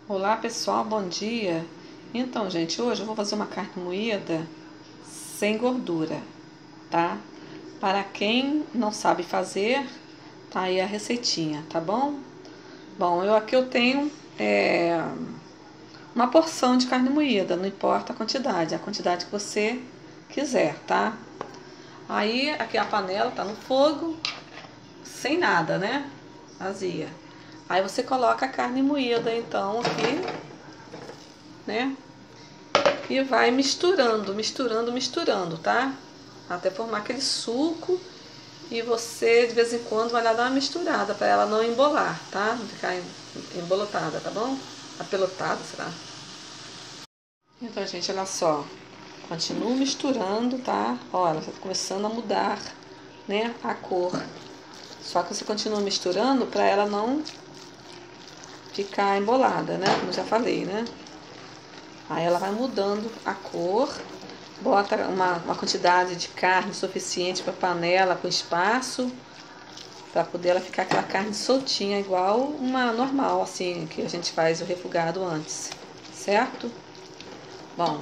Olá pessoal, bom dia. Então, gente, hoje eu vou fazer uma carne moída sem gordura, tá? Para quem não sabe fazer, tá aí a receitinha, tá bom? Bom, aqui eu tenho uma porção de carne moída, não importa a quantidade que você quiser, tá? Aí aqui a panela tá no fogo, sem nada, né? Vazia. Aí você coloca a carne moída então aqui, né? E vai misturando, tá? Até formar aquele suco. E você de vez em quando vai lá dar uma misturada para ela não embolar, tá? Não ficar embolotada, tá bom? Apelotada, será? Então, gente, olha só. Continuo misturando, tá? Ó, ela tá começando a mudar, né? A cor. Só que você continua misturando para ela não ficar embolada, né? Como já falei, né? Aí ela vai mudando a cor, bota uma quantidade de carne suficiente para panela com espaço, para poder ela ficar aquela carne soltinha, igual uma normal, assim, que a gente faz o refogado antes, certo? Bom,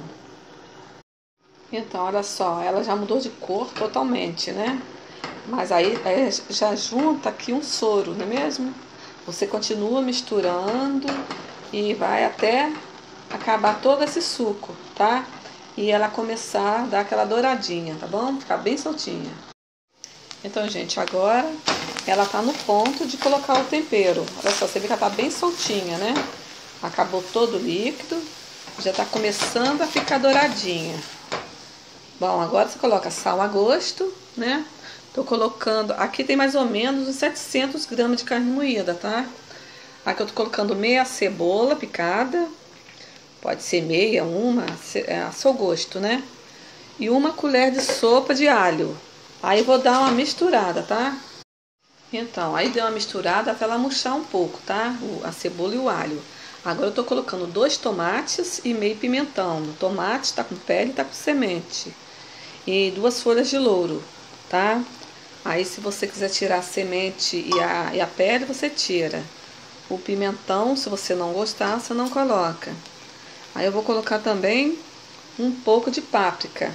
então olha só, ela já mudou de cor totalmente, né? Mas aí já junta aqui um soro, não é mesmo? Você continua misturando e vai até acabar todo esse suco, tá? E ela começar a dar aquela douradinha, tá bom? Ficar bem soltinha. Então, gente, agora ela tá no ponto de colocar o tempero. Olha só, você vê que ela tá bem soltinha, né? Acabou todo o líquido, já tá começando a ficar douradinha. Bom, agora você coloca sal a gosto, né? Tô colocando, aqui tem mais ou menos uns 700 gramas de carne moída, tá? Aqui eu tô colocando meia cebola picada, pode ser meia, uma, a seu gosto, né? E uma colher de sopa de alho. Aí vou dar uma misturada, tá? Então, aí deu uma misturada até ela murchar um pouco, tá? A cebola e o alho. Agora eu tô colocando 2 tomates e meio pimentão. O tomate tá com pele e tá com semente. E 2 folhas de louro, tá? Aí se você quiser tirar a semente e a pele, você tira. O pimentão, se você não gostar, você não coloca. Aí eu vou colocar também um pouco de páprica.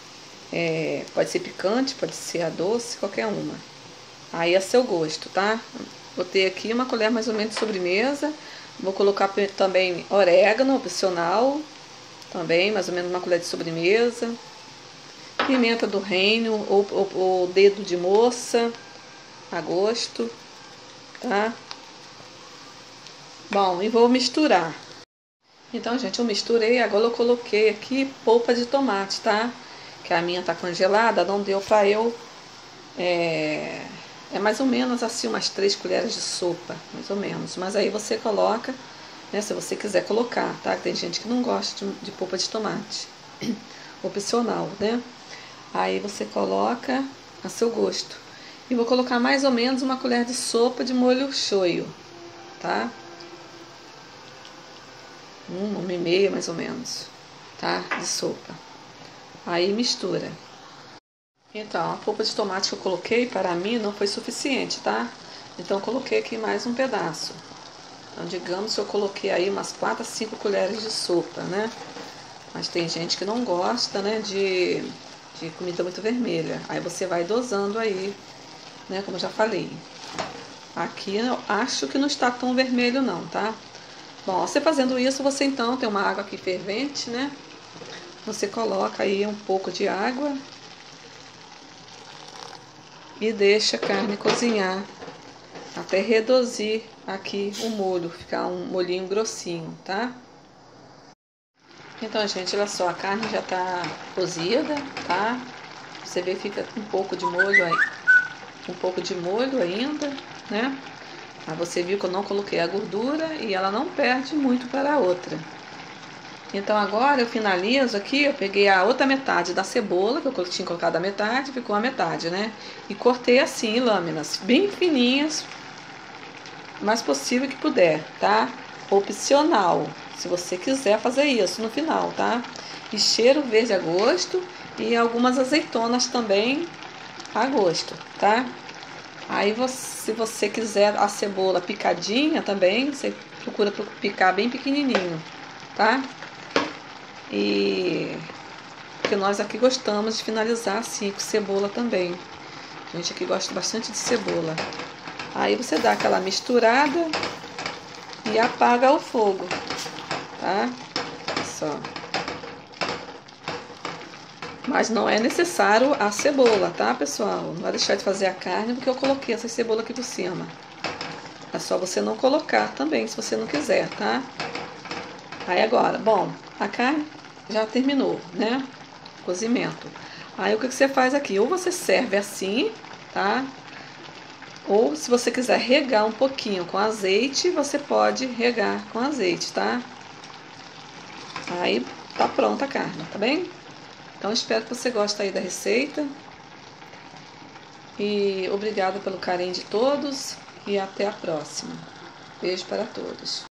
Pode ser picante, pode ser a doce, qualquer uma. Aí é seu gosto, tá? Botei aqui uma colher mais ou menos de sobremesa. Vou colocar também orégano opcional. Também mais ou menos uma colher de sobremesa. Pimenta do reino ou dedo de moça, a gosto, tá? Bom, e vou misturar. Então, gente, eu misturei, agora eu coloquei aqui polpa de tomate, tá? Que a minha tá congelada, não deu pra eu... É mais ou menos assim, umas 3 colheres de sopa, mais ou menos. Mas aí você coloca, né, se você quiser colocar, tá? Tem gente que não gosta de polpa de tomate. Opcional, né? Aí você coloca a seu gosto. E vou colocar mais ou menos uma colher de sopa de molho shoyu, tá? Uma e meia mais ou menos, tá? De sopa. Aí mistura. Então, a polpa de tomate que eu coloquei, para mim, não foi suficiente, tá? Então, eu coloquei aqui mais um pedaço. Então, digamos que eu coloquei aí umas 4 a 5 colheres de sopa, né? Mas tem gente que não gosta, né, de comida muito vermelha. Aí você vai dosando aí, né, como eu já falei. Aqui eu acho que não está tão vermelho não, tá? Bom, você fazendo isso, você então tem uma água aqui fervente, né? Você coloca aí um pouco de água e deixa a carne cozinhar até reduzir aqui o molho, ficar um molhinho grossinho, tá? Então, gente, olha só, a carne já tá cozida, tá? Você vê que fica um pouco de molho aí, um pouco de molho ainda, né? Aí você viu que eu não coloquei a gordura e ela não perde muito para a outra. Então agora eu finalizo aqui, eu peguei a outra metade da cebola, que eu tinha colocado a metade, ficou a metade, né? E cortei assim em lâminas, bem fininhas, o mais possível que puder, tá? Opcional, se você quiser fazer isso no final, tá? E cheiro verde a gosto e algumas azeitonas também a gosto, tá? Aí se você quiser a cebola picadinha também, você procura picar bem pequenininho, tá? E porque nós aqui gostamos de finalizar assim com cebola também. A gente aqui gosta bastante de cebola. Aí você dá aquela misturada e apaga o fogo, tá? Só. Mas não é necessário a cebola, tá, pessoal? Não vai deixar de fazer a carne porque eu coloquei essa cebola aqui por cima. É só você não colocar também, se você não quiser, tá? Aí agora, bom, a carne já terminou, né? Cozimento. Aí o que você faz aqui? Ou você serve assim, tá? Ou se você quiser regar um pouquinho com azeite, você pode regar com azeite, tá? Aí tá pronta a carne, tá bem? Então espero que você goste aí da receita. E obrigada pelo carinho de todos e até a próxima. Beijo para todos.